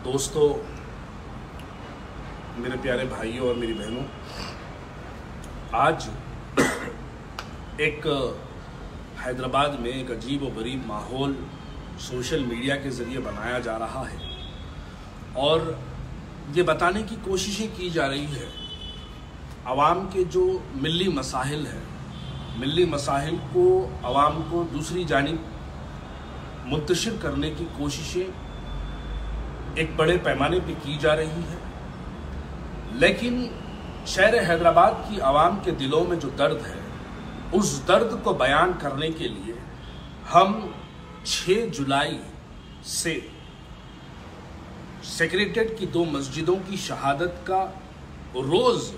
दोस्तों, मेरे प्यारे भाइयों और मेरी बहनों, आज एक हैदराबाद में एक अजीब व गरीब माहौल सोशल मीडिया के ज़रिए बनाया जा रहा है और ये बताने की कोशिशें की जा रही है आवाम के जो मिली मसाइल है, मिली मसाइल को आवाम को दूसरी जानिब मुंतशिर करने की कोशिशें एक बड़े पैमाने पे की जा रही है। लेकिन शहर हैदराबाद की आवाम के दिलों में जो दर्द है, उस दर्द को बयान करने के लिए हम 6 जुलाई से सेक्रेटेरिएट की 2 मस्जिदों की शहादत का रोज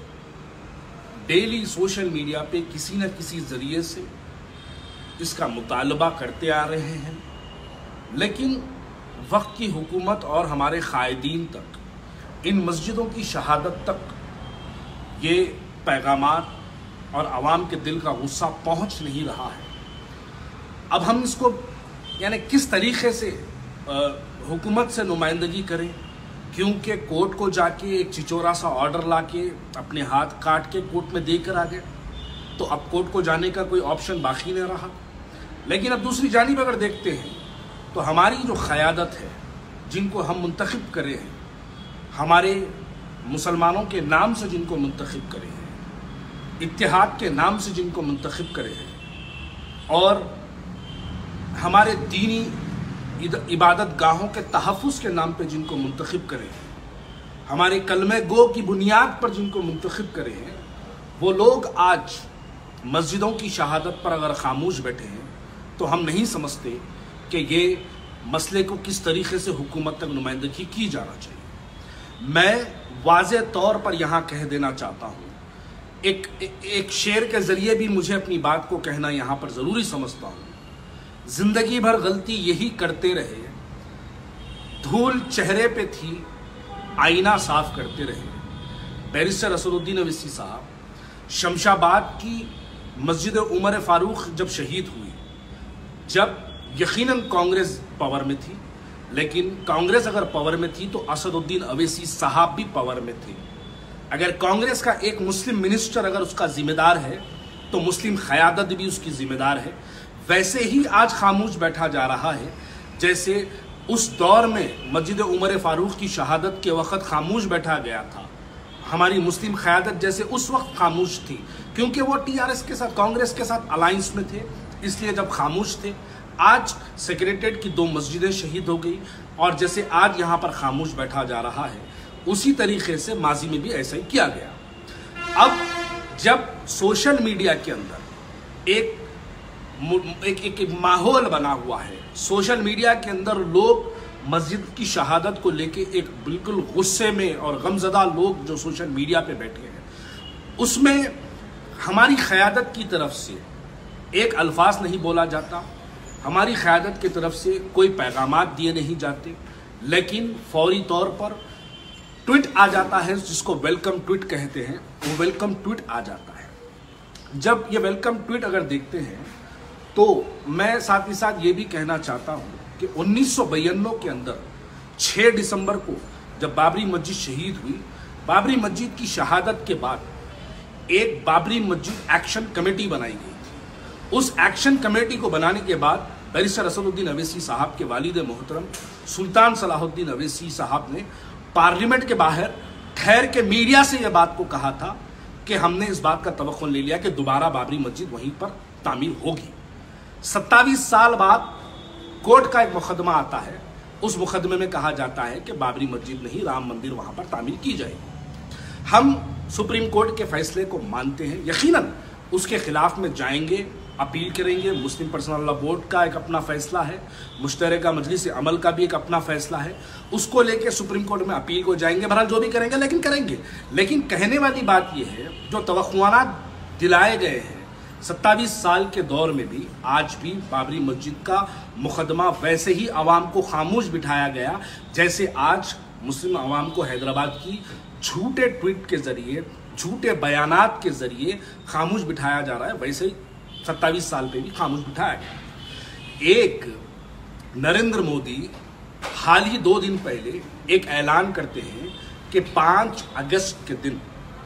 डेली सोशल मीडिया पे किसी न किसी जरिए से इसका मुतालबा करते आ रहे हैं। लेकिन वक्त की हुकूमत और हमारे कायदीन तक, इन मस्जिदों की शहादत तक ये पैगामात और आवाम के दिल का गुस्सा पहुंच नहीं रहा है। अब हम इसको यानी किस तरीके से हुकूमत से नुमाइंदगी करें, क्योंकि कोर्ट को जाके एक चिचोरा सा ऑर्डर लाके अपने हाथ काट के कोर्ट में देकर आ गए, तो अब कोर्ट को जाने का कोई ऑप्शन बाकी नहीं रहा। लेकिन अब दूसरी जानिब अगर देखते हैं तो हमारी जो क़यादत है, जिनको हम मुंतखब करे हैं, हमारे मुसलमानों के नाम से जिनको मुंतखब करे हैं, इत्तेहाद के नाम से जिनको मुंतखब करे हैं और हमारे दीनी इबादत गाहों के तहफ़्फ़ुज़ के नाम पे जिनको मुंतखब करे हैं, हमारे कलमे गो की बुनियाद पर जिनको मुंतखब करे हैं, वो लोग आज मस्जिदों की शहादत पर अगर खामोश बैठे हैं तो हम नहीं समझते कि ये मसले को किस तरीके से हुकूमत तक नुमाइंदगी की जाना चाहिए। मैं वाज़े तौर पर यहाँ कह देना चाहता हूँ, एक शेर के ज़रिए भी मुझे अपनी बात को कहना यहाँ पर ज़रूरी समझता हूँ। जिंदगी भर गलती यही करते रहे, धूल चेहरे पे थी, आईना साफ करते रहे। बैरिस्टर असदुद्दीन अवैसी साहब शमशाबाद की मस्जिद उमर फारूक जब शहीद हुई, जब यकीनन कांग्रेस पावर में थी, लेकिन कांग्रेस अगर पावर में थी तो असदुद्दीन अवैसी साहब भी पावर में थे। अगर कांग्रेस का एक मुस्लिम मिनिस्टर अगर उसका जिम्मेदार है तो मुस्लिम क़यादत भी उसकी जिम्मेदार है। वैसे ही आज खामोश बैठा जा रहा है जैसे उस दौर में मस्जिद उमर फारूक की शहादत के वक़्त खामोश बैठा गया था। हमारी मुस्लिम क़यादत जैसे उस वक्त खामोश थी, क्योंकि वो टीआरएस के साथ, कांग्रेस के साथ अलायंस में थे, इसलिए जब खामोश थे। आज सेक्रेटेरिएट की 2 मस्जिदें शहीद हो गई और जैसे आज यहाँ पर खामोश बैठा जा रहा है, उसी तरीके से माजी में भी ऐसा ही किया गया। अब जब सोशल मीडिया के अंदर एक माहौल बना हुआ है, सोशल मीडिया के अंदर लोग मस्जिद की शहादत को लेके एक बिल्कुल गुस्से में और गमज़दा लोग जो सोशल मीडिया पे बैठे हैं, उसमें हमारी क़यादत की तरफ से एक अल्फाज नहीं बोला जाता, हमारी क़यादत की तरफ से कोई पैगामात दिए नहीं जाते, लेकिन फौरी तौर पर ट्वीट आ जाता है जिसको वेलकम ट्वीट कहते हैं, वो वेलकम ट्वीट आ जाता है। जब ये वेलकम ट्वीट अगर देखते हैं तो मैं साथ ही साथ ये भी कहना चाहता हूँ कि 1992 के अंदर 6 दिसंबर को जब बाबरी मस्जिद शहीद हुई, बाबरी मस्जिद की शहादत के बाद एक बाबरी मस्जिद एक्शन कमेटी बनाई गई थी। उस एक्शन कमेटी को बनाने के बाद बैरिस्टर असदुद्दीन अवैसी साहब के वालिद मोहतरम सुल्तान सलाहुद्दीन अवैसी साहब ने पार्लियामेंट के बाहर ठहर के मीडिया से यह बात को कहा था कि हमने इस बात का तवक्कुल ले लिया कि दोबारा बाबरी मस्जिद वहीं पर तामीर होगी। 27 साल बाद कोर्ट का एक मुकदमा आता है, उस मुकदमे में कहा जाता है कि बाबरी मस्जिद नहीं, राम मंदिर वहां पर तामीर की जाएगी। हम सुप्रीम कोर्ट के फैसले को मानते हैं, यकीनन उसके खिलाफ में जाएंगे, अपील करेंगे। मुस्लिम पर्सनल लॉ बोर्ड का एक अपना फैसला है, मुश्तरका मजलिस अमल का भी एक अपना फैसला है, उसको लेके सुप्रीम कोर्ट में अपील को जाएंगे। बहरहाल जो भी करेंगे लेकिन करेंगे। लेकिन कहने वाली बात यह है, जो तवक्कुआत दिलाए गए हैं 27 साल के दौर में भी, आज भी बाबरी मस्जिद का मुकदमा वैसे ही आवाम को खामोश बिठाया गया जैसे आज मुस्लिम आवाम को हैदराबाद की झूठे ट्वीट के जरिए, झूठे बयानात के जरिए खामोश बिठाया जा रहा है, वैसे ही 27 साल पे भी खामोश बिठाया गया। एक नरेंद्र मोदी हाल ही 2 दिन पहले एक ऐलान करते हैं कि 5 अगस्त के दिन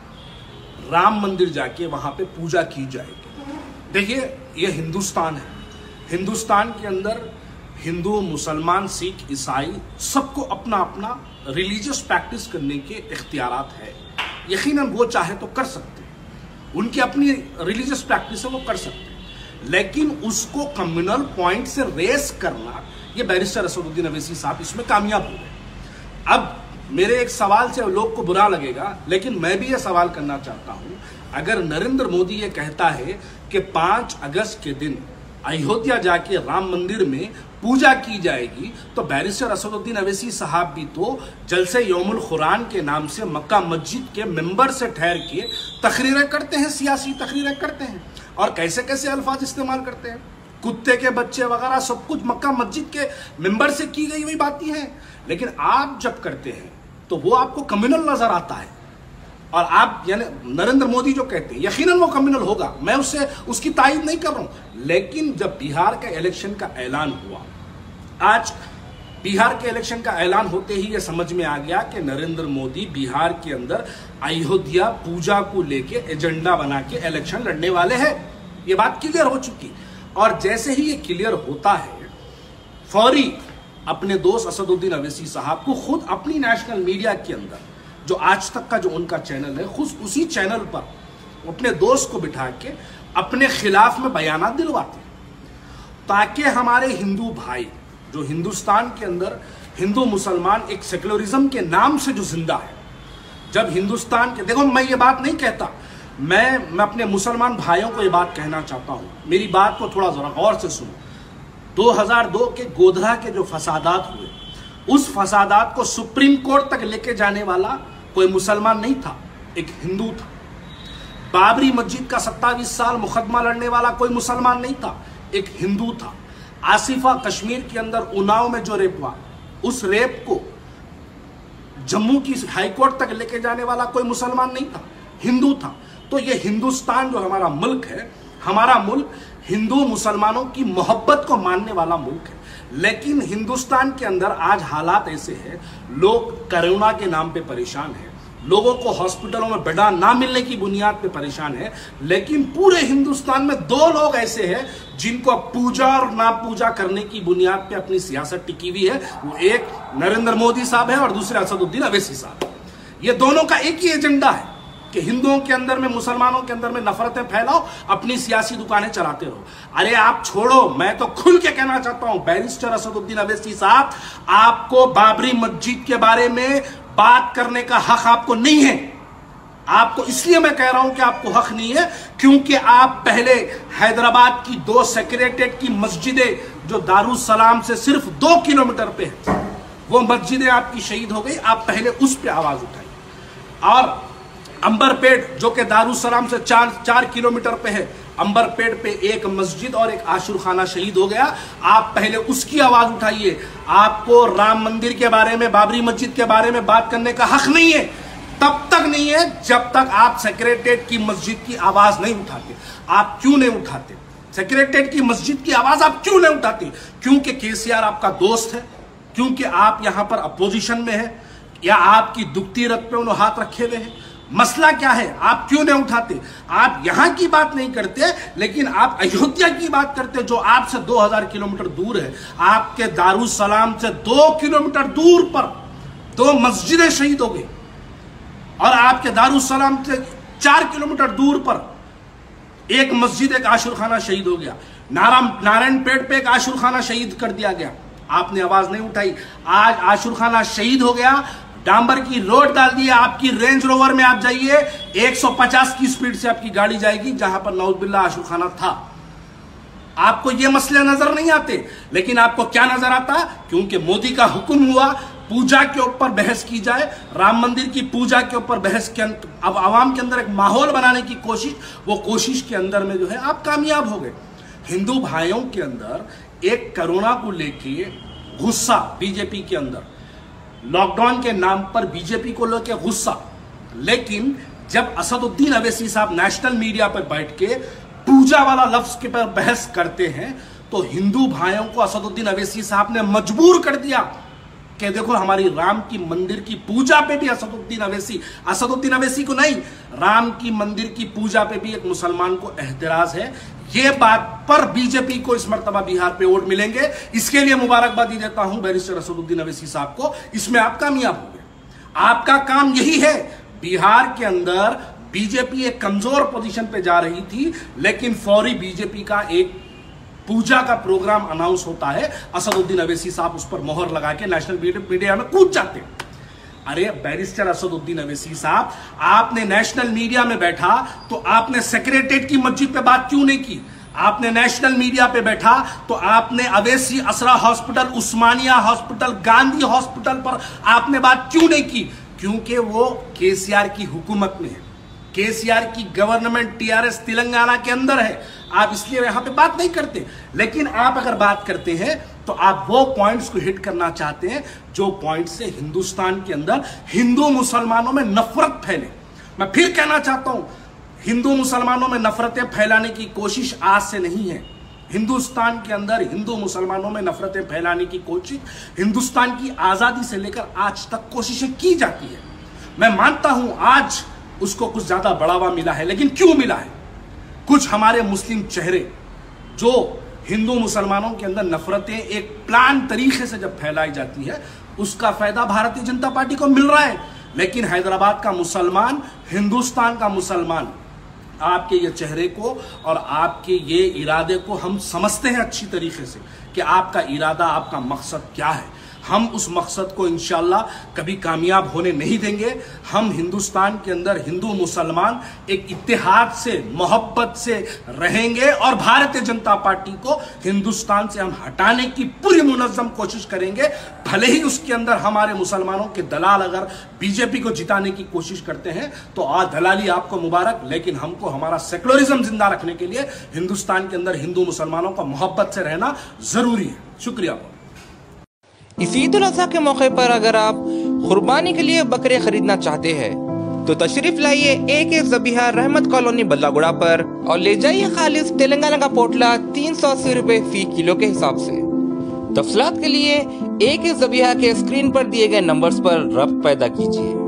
राम मंदिर जाके वहां पे पूजा की जाएगी। देखिए, ये हिंदुस्तान है। हिंदुस्तान के अंदर हिंदू, मुसलमान, सिख, ईसाई सबको अपना अपना रिलीजियस प्रैक्टिस करने के इख्तियारात है। यकीनन वो चाहे तो कर सकते हैं, उनकी अपनी रिलीजियस प्रैक्टिस है, वो कर सकते हैं, लेकिन उसको कम्युनल पॉइंट से रेस करना, ये बैरिस्टर असदुद्दीन अवैसी साहब इसमें कामयाब हो गए। अब मेरे एक सवाल से लोग को बुरा लगेगा, लेकिन मैं भी ये सवाल करना चाहता हूं, अगर नरेंद्र मोदी ये कहता है कि 5 अगस्त के दिन अयोध्या जाके राम मंदिर में पूजा की जाएगी, तो बैरिस्टर असदुद्दीन अवैसी साहब भी तो जलसे यौमुल कुरान के नाम से मक्का मस्जिद के मेंबर से ठहर के तकरीरें करते हैं, सियासी तकरीरें करते हैं, और कैसे कैसे अल्फाज इस्तेमाल करते हैं, कुत्ते के बच्चे वगैरह सब कुछ मक्का मस्जिद के मेंबर से की गई हुई बातें हैं। लेकिन आप जब करते हैं तो वो आपको कम्युनल नजर आता है, और आप यानी नरेंद्र मोदी जो कहते हैं यकीनन वो कम्युनल होगा, मैं उससे उसकी तायद नहीं कर रहा हूं। लेकिन जब बिहार का इलेक्शन का ऐलान हुआ, आज बिहार के इलेक्शन का ऐलान होते ही ये समझ में आ गया कि नरेंद्र मोदी बिहार के अंदर अयोध्या पूजा को लेके एजेंडा बना के इलेक्शन लड़ने वाले हैं। ये बात क्लियर हो चुकी, और जैसे ही ये क्लियर होता है, फौरी अपने दोस्त असदुद्दीन अवैसी साहब को खुद अपनी नेशनल मीडिया के अंदर, जो आज तक का जो उनका चैनल है, खुद उसी चैनल पर अपने दोस्त को बिठा के अपने खिलाफ में बयानात दिलवाते हैं, ताकि हमारे हिंदू भाई जो हिंदुस्तान के अंदर हिंदू मुसलमान एक सेक्युलरिज्म के नाम से जो जिंदा है, जब हिंदुस्तान के, देखो मैं ये बात नहीं कहता, मैं अपने मुसलमान भाइयों को ये बात कहना चाहता हूं, मेरी बात को थोड़ा जरा गौर से सुनो। 2002 के गोधरा के जो फसादात हुए, उस फसादात को सुप्रीम कोर्ट तक लेके जाने वाला कोई मुसलमान नहीं था, एक हिंदू था। बाबरी मस्जिद का 27 साल मुकदमा लड़ने वाला कोई मुसलमान नहीं था, एक हिंदू था। आसिफा कश्मीर के अंदर उन्नाव में जो रेप हुआ, उस रेप को जम्मू की हाईकोर्ट तक लेके जाने वाला कोई मुसलमान नहीं था, हिंदू था। तो ये हिंदुस्तान जो हमारा मुल्क है, हमारा मुल्क हिंदू मुसलमानों की मोहब्बत को मानने वाला मुल्क है। लेकिन हिंदुस्तान के अंदर आज हालात ऐसे हैं, लोग कोरोना के नाम पे परेशान हैं, लोगों को हॉस्पिटलों में बेड ना मिलने की बुनियाद पे परेशान है। लेकिन पूरे हिंदुस्तान में 2 लोग ऐसे हैं जिनको पूजा और ना पूजा करने की बुनियाद पे अपनी सियासत टिकी हुई है, वो एक नरेंद्र मोदी साहब है और दूसरे असदुद्दीन अवैसी साहब। ये दोनों का एक ही एजेंडा है कि हिंदुओं के अंदर में, मुसलमानों के अंदर में नफरतें फैलाओ, अपनी सियासी दुकानें चलाते रहो। अरे आप छोड़ो, मैं तो खुल के कहना चाहता हूं, बैरिस्टर असदुद्दीन अवैसी साहब, आपको बाबरी मस्जिद के बारे में बात करने का हक आपको नहीं है। आपको इसलिए मैं कह रहा हूं कि आपको हक नहीं है, क्योंकि आप पहले हैदराबाद की 2 सेक्रेटेरिएट की मस्जिदें जो दारुसलाम से सिर्फ 2 किलोमीटर पे है, वो मस्जिदें आपकी शहीद हो गई, आप पहले उस पर आवाज उठाई। और अंबरपेट जो कि दारुसलाम से 4 किलोमीटर पे है, अंबरपेट पे एक मस्जिद और एक आशुर खाना शहीद हो गया, आप पहले उसकी आवाज उठाइए। आपको राम मंदिर के बारे में, बाबरी मस्जिद के बारे में बात करने का हक नहीं है, तब तक नहीं है जब तक आप सेक्रेटेरिएट की मस्जिद की आवाज नहीं उठाते। आप क्यों नहीं उठाते? सेक्रेटेरिएट की मस्जिद की आवाज आप क्यों नहीं उठाते? क्योंकि केसीआर आपका दोस्त है, क्योंकि आप यहां पर अपोजिशन में है, या आपकी दुखती रथ पे उन्होंने हाथ रखे हुए हैं? मसला क्या है? आप क्यों नहीं उठाते? आप यहां की बात नहीं करते, लेकिन आप अयोध्या की बात करते, जो आपसे 2000 किलोमीटर दूर है। आपके दारुसलाम से 2 किलोमीटर दूर पर 2 मस्जिदें शहीद हो गई, और आपके दारुसलाम से 4 किलोमीटर दूर पर एक मस्जिद, एक आशुर खाना शहीद हो गया। नारायणपेट पे एक आशुर खाना शहीद कर दिया गया, आपने आवाज नहीं उठाई। आज आशुर खाना शहीद हो गया, डांबर की रोड डाल दी, आपकी रेंज रोवर में आप जाइए, 150 की स्पीड से आपकी गाड़ी जाएगी, जहां पर नौजुबिल्ला आशुर खाना था। आपको ये मसले नजर नहीं आते, लेकिन आपको क्या नजर आता? क्योंकि मोदी का हुक्म हुआ पूजा के ऊपर बहस की जाए, राम मंदिर की पूजा के ऊपर बहस के अब आवाम के अंदर एक माहौल बनाने की कोशिश, वो कोशिश के अंदर में जो है आप कामयाब हो गए। हिंदू भाइयों के अंदर एक कोरोना को लेके गुस्सा, बीजेपी के अंदर लॉकडाउन के नाम पर बीजेपी को लेकर गुस्सा, लेकिन जब असदुद्दीन अवैसी साहब नेशनल मीडिया पर बैठ के पूजा वाला लफ्ज के पर बहस करते हैं, तो हिंदू भाइयों को असदुद्दीन अवैसी साहब ने मजबूर कर दिया कि देखो हमारी राम की मंदिर की पूजा पे भी असदुद्दीन अवैसी को नहीं, राम की मंदिर की पूजा पे भी एक मुसलमान को एहतराज है। ये बात पर बीजेपी को इस मर्तबा बिहार पे वोट मिलेंगे। इसके लिए मुबारकबादी देता हूं बैरिस्टर असदुद्दीन अवैसी साहब को। इसमें आप कामयाब हो गए। आपका काम यही है। बिहार के अंदर बीजेपी एक कमजोर पोजीशन पे जा रही थी, लेकिन फौरी बीजेपी का एक पूजा का प्रोग्राम अनाउंस होता है, असदुद्दीन अवैसी साहब उस पर मोहर लगा के नेशनल मीडिया में कूद जाते हैं। अरे बैरिस्टर असदुद्दीन अवैसी साहब, आपने नेशनल मीडिया में बैठा तो आपने सेक्रेटेरिएट की मस्जिद पे बात क्यों नहीं की? आपने नेशनल मीडिया पे बैठा तो आपने Owaisi Asra hospital, Osmania hospital, Gandhi hospital पर आपने बात क्यों नहीं की? क्योंकि वो केसीआर की हुकूमत में है, केसीआर की गवर्नमेंट टीआरएस तेलंगाना के अंदर है। आप इसलिए यहां पे बात नहीं करते। लेकिन आप अगर बात करते हैं तो आप वो पॉइंट्स को हिट करना चाहते हैं जो पॉइंट से हिंदुस्तान के अंदर हिंदू मुसलमानों में नफरत फैले। मैं फिर कहना चाहता हूं, हिंदू मुसलमानों में नफरतें फैलाने की कोशिश आज से नहीं है। हिंदुस्तान के अंदर हिंदू मुसलमानों में नफरतें फैलाने की कोशिश हिंदुस्तान की आजादी से लेकर आज तक कोशिशें की जाती है। मैं मानता हूं आज उसको कुछ ज्यादा बढ़ावा मिला है, लेकिन क्यों मिला है? कुछ हमारे मुस्लिम चेहरे जो हिंदू मुसलमानों के अंदर नफरतें एक प्लान तरीके से जब फैलाई जाती है, उसका फायदा भारतीय जनता पार्टी को मिल रहा है। लेकिन हैदराबाद का मुसलमान, हिंदुस्तान का मुसलमान आपके ये चेहरे को और आपके ये इरादे को हम समझते हैं अच्छी तरीके से कि आपका इरादा, आपका मकसद क्या है। हम उस मकसद को इंशाल्लाह कभी कामयाब होने नहीं देंगे। हम हिंदुस्तान के अंदर हिंदू मुसलमान एक इत्तेहाद से, मोहब्बत से रहेंगे और भारतीय जनता पार्टी को हिंदुस्तान से हम हटाने की पूरी मुनज़्ज़म कोशिश करेंगे। भले ही उसके अंदर हमारे मुसलमानों के दलाल अगर बीजेपी को जिताने की कोशिश करते हैं तो दलाली आपको मुबारक, लेकिन हमको हमारा सेकुलरिज्म जिंदा रखने के लिए हिंदुस्तान के अंदर हिंदू मुसलमानों का मोहब्बत से रहना जरूरी है। शुक्रिया। इस ईद उल अज़हा के मौके पर अगर आप कुर्बानी के लिए बकरे खरीदना चाहते हैं तो तशरीफ लाइए AK ज़बीहा रहमत कॉलोनी बल्लागुड़ा पर और ले जाइए खालिस तेलंगाना का पोटला 380 रुपए फी किलो के हिसाब से। तफसीलात के लिए AK ज़बीहा के स्क्रीन पर दिए गए नंबर्स पर रब्त पैदा कीजिए।